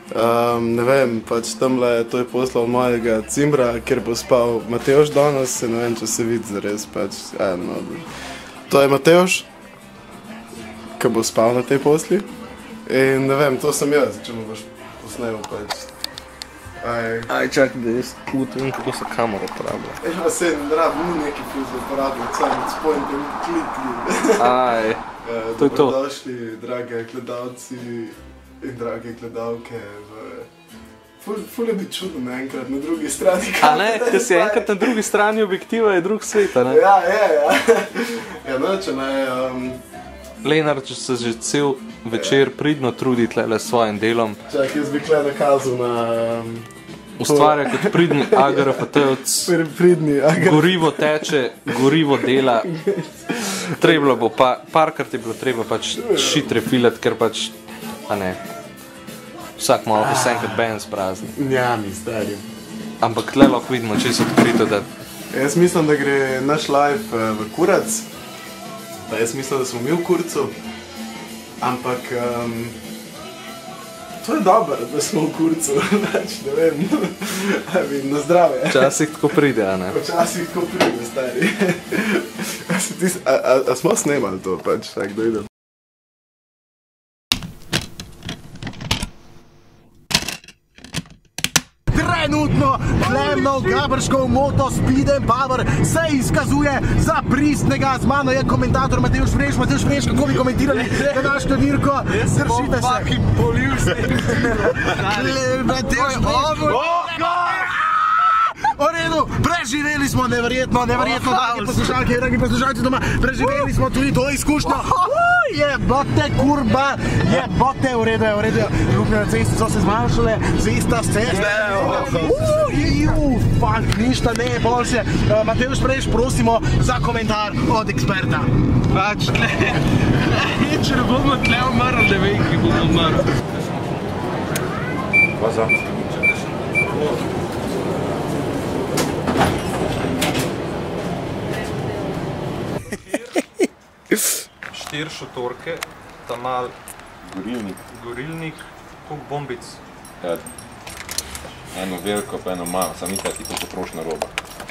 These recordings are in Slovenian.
Ne vem, pač tamle to je poslal mojega cimbra, kjer bo spal Matevž danes, ne vem, če se vidi zares, pač, no. To je Matevž, ki bo spal na tej posli. In ne vem, to sem jaz, če mu boš posnel, pač. Aj, čakaj, da jaz utvim, kako se kamera uporablja. Ja, se ni neki fuz uporabljal, samo spojim tem klikli. Aj, to je to. Dobrodošli, drage gledalci in drage gledalke Ful je bi čudno naenkrat na drugi strani. A ne, ko si enkrat na drugi strani objektiva, je drug svet, a ne? Ja, je. Ja, no, če ne... Lenart, če se že cel večer pridno trudi tlele s svojim delom. Čak, jaz bi kle nakazal na... Ustvarja kot pridni agrafotevc. Pridni agrafotevc. Gorivo teče, gorivo dela. Trebalo bo, parkrat je bilo treba pač shit refilat, ker pač, a ne, vsak malo ko se enkrat ben sprazni. Ja, mi stari. Ampak tle lahko vidimo čisto odkrito, da... Jaz mislim, da gre naš live v kurac. Pa jaz mislim, da smo mi v kurcu. Ampak... To je dobro, da smo v kurcu, ne vem, na zdravje. Včasih tako pride, a ne? Včasih tako pride, stari. A smo snemali to, pač, tak da idem. Trenutno Klemnov Gabrškov Moto Speed & Power se izkazuje za pristnega. Z mano je komentator Matevž Freš. Matevž Freš, kako bi komentirali današnjo dirko? Držite se. Fucking polil s tem. Matevž Freš. O redu, preživeli smo, neverjetno, dragi poslušalci doma, preživeli smo tudi to izkušnjo. Jebote, kurba, jebote, v redu je. Luknje na cesti so se zmanjšale, cesta se fuck, ništa ne je boljše. Matevž Freš, prosimo za komentar od eksperta. Pač, če ne bomo tle umrl, ne vem, ki bomo umrl. Pa za. Štir šotorke, ta mal gorilnik, koliko bombic? Eno veliko, pa eno malo, sam nikaj ti to potrošna roba.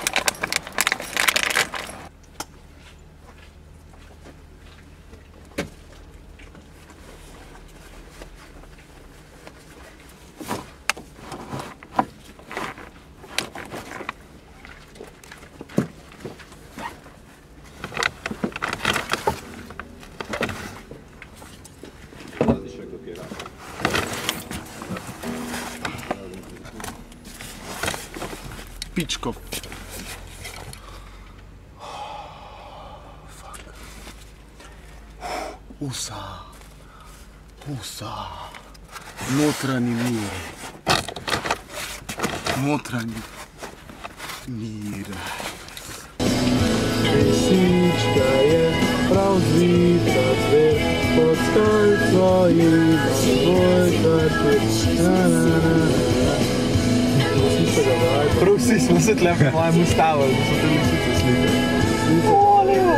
Pičko. Usa. Notranji mir. Lisička je prav zvita zver, pod skalco ima svoj kartet. Prav vsi smo se tle po mojem ustavili, da so te lisice slike. Olijo!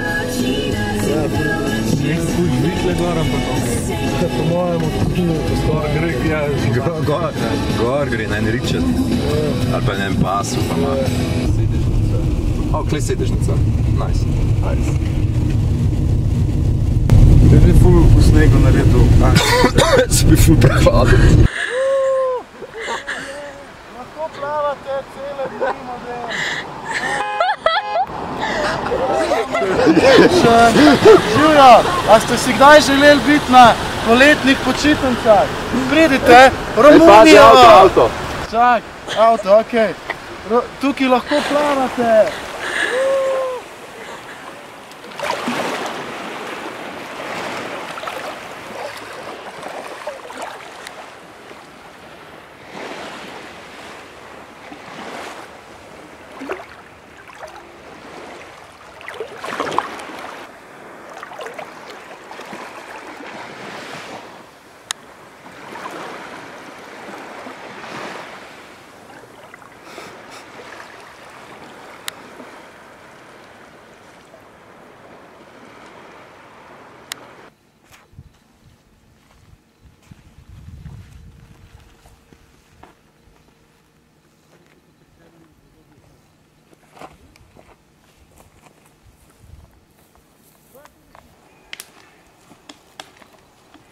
Nekaj kuč vitle gor, ampak okej. Po mojemu Gor gre, ja. Gor gre na en ričet, ali pa na en pasu, pa ima. O, kle sedežnica, nice. Bi bi ful v snegu naredil. Se bi ful prehladil. plavate cele zimo, Živjo, a ste si kdaj želeli biti na poletnih počitnicah? Pridite, Romunijo! Avto! Čak, avto, okej. Tukaj lahko plavate.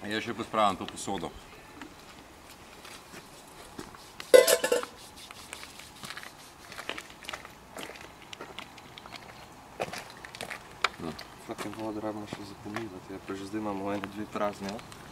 Jaz še pospravljam to posodo. Fucking vodo rabimo še za pomivati, pa že zdaj imamo ene, dve prazne.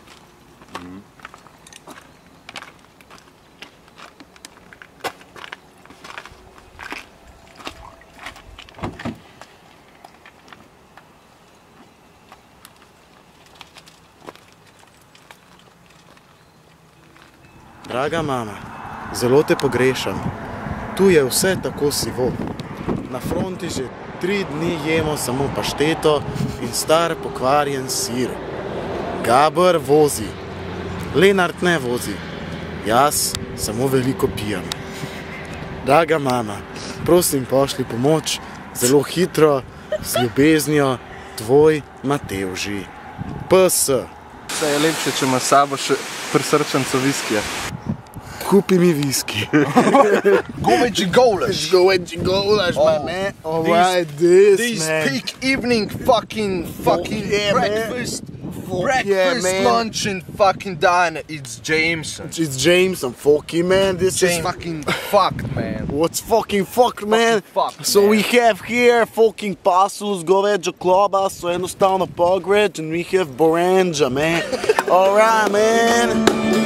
Draga mama, zelo te pogrešam. Tu je vse tako sivo. Na fronti že 3 dni jemo samo pašteto in star pokvarjen sir. Gabr vozi, Lenart ne vozi, jaz samo veliko pijem. Draga mama, prosim pošlji pomoč, zelo hitro, z ljubeznijo, tvoj Matevži. PS. Vse je lepše, če ima s sabo še prisrčenco viskija. Kupi mi viski. Goveji gulaš. Goveji gulaš, man. Alright, this, This man. peak evening fucking yeah, breakfast, yeah, man. lunch and fucking diner. It's Jameson. It's Jameson, fucking man. This is Fucking fucked, man. what's fucking fucked, man. fucked, So man. we have here fucking pasus, goveđa klobas, so jednostavno pogređ, and we have boranđa, man. Alright, man.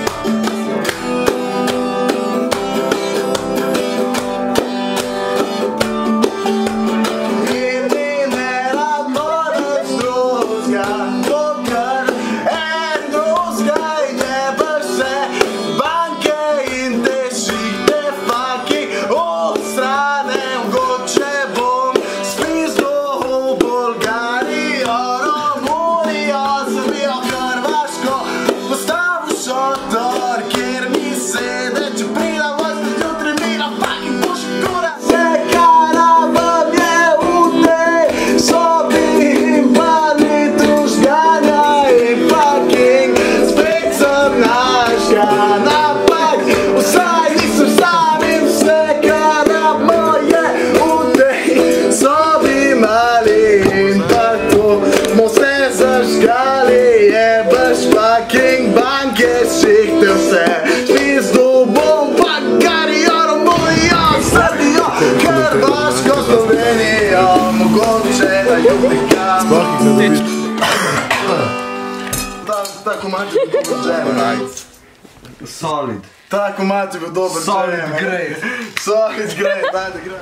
Tako mače bi dober džem. Solid. Tako mače bi dober džem. Solid great. Solid great, dajde greš.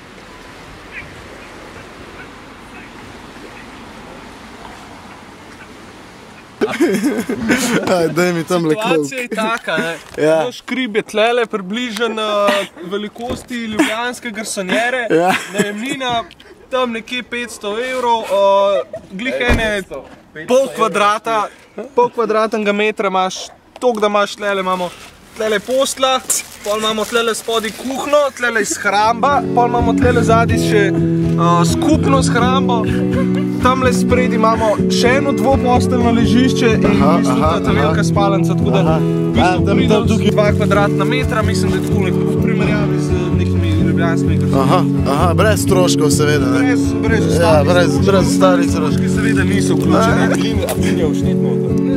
Daj mi tam le krog. Situacija je taka, ne. Ja. Naš hrib je tlele približen velikosti ljubljanske garsonjere. Ja. Najemnina tam nekje 500 evrov, glih ene pol kvadratnega metra imaš, toliko da imaš tlele, imamo tlele posla, pol imamo tlele spodaj kuhno, tlele shramba, pol imamo tlele zadaj še skupno shrambo, tamle spredi imamo še eno dvoposteljno ležišče in mislim, da je ta velika spalnica, tako da v bistvu pridem z 2 kvadratna metra, mislim, da je tako nekako v primerjavi z nekimi ljubljanskimi garsonjerami. Aha, brez stroškov seveda, ne? Brez Ja, brez ostalih stroškov. stroški seveda niso vključeni. A plin je vštet noter?